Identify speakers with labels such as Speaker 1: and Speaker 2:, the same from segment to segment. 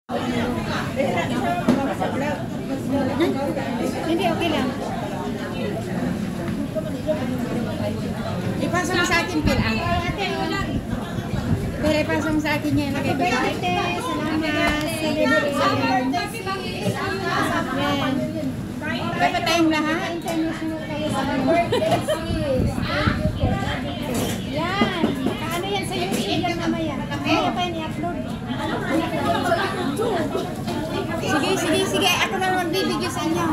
Speaker 1: Hindi, okay lang. Ipasa mo sa akin, Pil. Pero ipasa mo sa akin yan. Happy birthday! Salamat! Celebration! Yan. Dapat tayong lahat. International kayo sa birthday. Yan. Ano yan sa YouTube yan mamaya? Mamaya pa yan i-upload. Sige. Ako na magbibigyo sa inyo.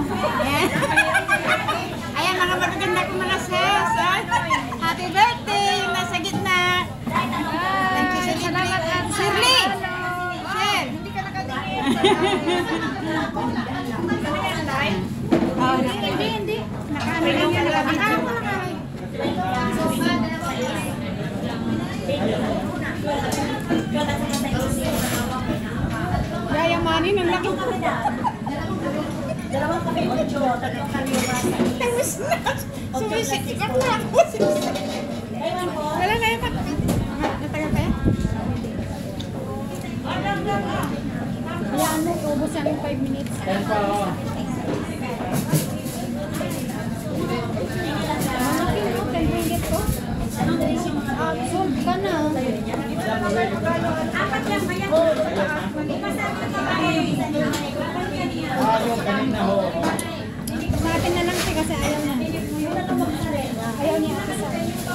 Speaker 1: Ayan, mga magaganda ko mga sis. Happy birthday! Yung nasa gitna. Thank you, salamat. Shirley! Shir! Hindi ka nakadikit. Oh, hindi. Nakaano lang yan. Akala ko nakawin. Yayamanin ang laki.
Speaker 2: Dalawang kami 8, tatlong kami 1.
Speaker 1: Tapos na. Sumisikat na ako. Wala na yung natagal pa yan? Ayan mo, ubos yan yung 5 minutes. Sold ka na.
Speaker 2: Apat lang ba yan? Ipasama ka ba?
Speaker 1: Sa atin na lang siya kasi ayaw na. Ayaw niya ako sa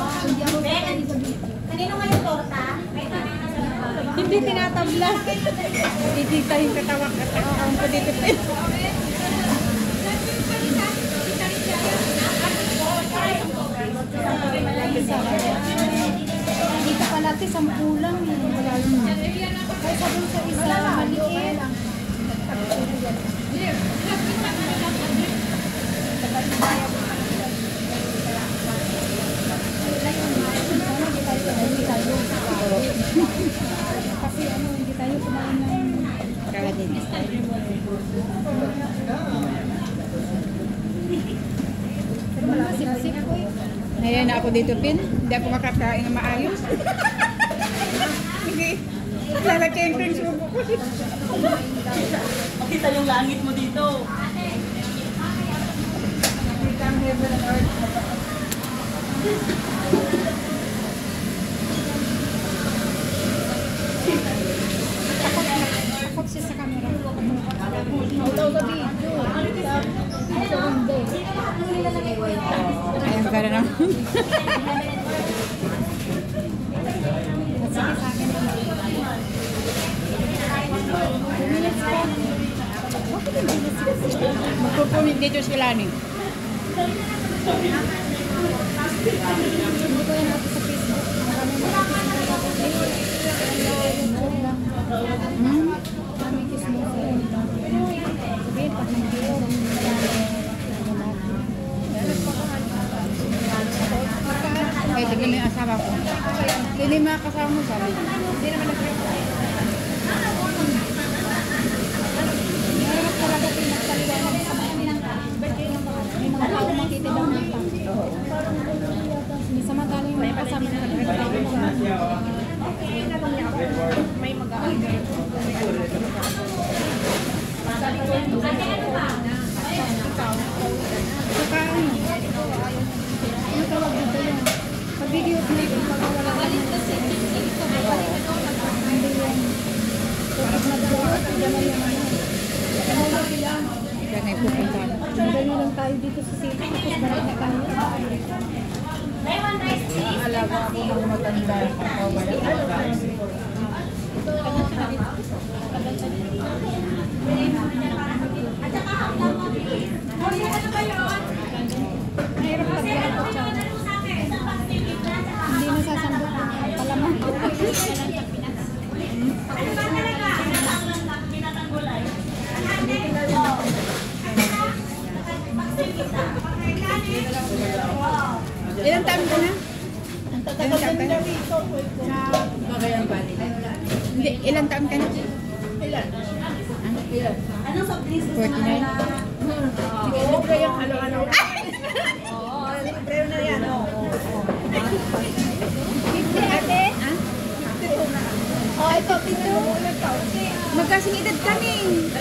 Speaker 2: Kanino nga yung torta?
Speaker 1: hindi tinatabla. Titita yung katawa-katawa. Ang paditipin. Dito pa natin 10 lang. Wala lang. Kaya sabi sa isa, maliit. Kasi hindi tayo kumain ng kaladin. Ayan na ako dito, Pin. Hindi ako makakain na maayos. Hindi. Lalaki yung subo ko.
Speaker 2: Makita yung langit mo dito.
Speaker 1: Makita ang heaven and earth. Takot siya sa camera. Utaw ka dito. Ayan, magkara na. Sige sa akin. Magpupunit dito sila ni. Hindi ko yan ako sa Facebook. Kami kismo sa sabihin pag nag-iwan. Ay, tignan mo yung asawa ko. Hindi mga kasama mo sabi. Hindi naman nag-reply. Meron talaga pinagpaliwanag sa mga birthday ng mga. May mga tao makita daw ng tao. May samantala yung mga kasama na nag-reply. May mag-aagay. Saka ano? Ano tawag dito yun? Pag-video na ito, pag-wala ka na. Hindi yan. Kapag nag-wala ka, gano'n yung ano. Gano'n sila. Gano'n pupunta. Gano'n lang tayo dito sa city. Tapos balik na tayo. Alaga ako ng matanda.
Speaker 2: At saka hanggang mo, please. Ano ba yun?
Speaker 1: Mahirap pag yan po siya. Hindi nasasandok ang palaman ko.
Speaker 2: Ano ba talaga? Pinatanggulay.
Speaker 1: Ilang taon ka na?
Speaker 2: Ang tatagal ka na rito.
Speaker 1: Magalang Valley. Hindi, ilang taon ka na?
Speaker 2: Ilan? Anong soft drinks gusto mo
Speaker 1: 49.
Speaker 2: na? Libre yung ano-ano. Oo, libre na yan.
Speaker 1: Ate? Ha? Oh, ito, 52. magkasing edad kami.